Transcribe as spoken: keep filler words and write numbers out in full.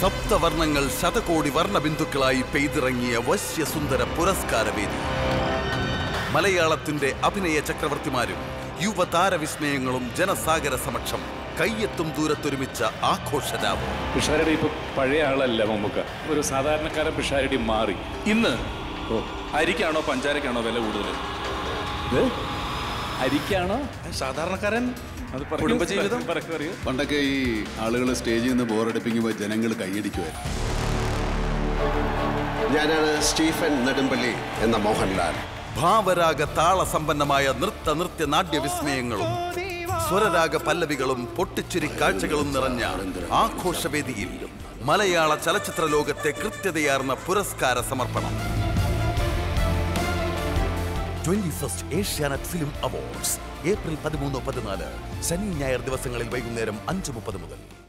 സപ്തവർണ്ണങ്ങൾ ശതകോടി വർണ്ണബിന്ദുക്കളായി പെയ്തിറങ്ങിയ വശ്യസുന്ദര പുരസ്കാരവേദി. മലയാളത്തിന്റെ അഭിനയ ചക്രവർത്തിമാരും യുവതാരവിസ്മയങ്ങളും ജനസാഗര സമക്ഷം കയ്യെത്തും ദൂരത്തൊരുമിച്ച ആഘോഷരാവ്. പിഷാരടി ഇപ്പൊ പഴയ ആളല്ല മമ്മൂക്ക, ഒരു സാധാരണക്കാരൻ പിഷാരടി മാറി. ഇന്ന് ഓ അരിക്കാണോ പഞ്ചാരക്കാണോ വില കൂടുതൽ? അരിക്കാണോ സാധാരണക്കാരൻ? അത് കുടുംബജീവിതം പറയൂ. പണ്ടൊക്കെ ഈ ആളുകൾ സ്റ്റേജിൽ നിന്ന് ബോറടിപ്പിക്കുമ്പോൾ ജനങ്ങൾ കൈയടിക്കുമായിരുന്നു. ഞാനാണ് സ്റ്റീഫൻ നെടുമ്പള്ളി എന്ന മോഹൻലാൽ. ഭാവരാഗ താളസമ്പന്നമായ നൃത്ത നൃത്യ നാട്യവിസ്മയങ്ങളും സ്വരരാഗ പല്ലവികളും പൊട്ടിച്ചിരി കാഴ്ചകളും നിറഞ്ഞ ആഘോഷവേദിയിൽ മലയാള ചലച്ചിത്ര ലോകത്തെ കൃത്യതയാർന്ന പുരസ്കാര സമർപ്പണം. Twenty first Asianet film awards April പതിമൂന്ന് പതിനാല് ശനി ഞായർ ദിവസങ്ങളിൽ വൈകുന്നേരം അഞ്ച് മുപ്പത് മുതൽ.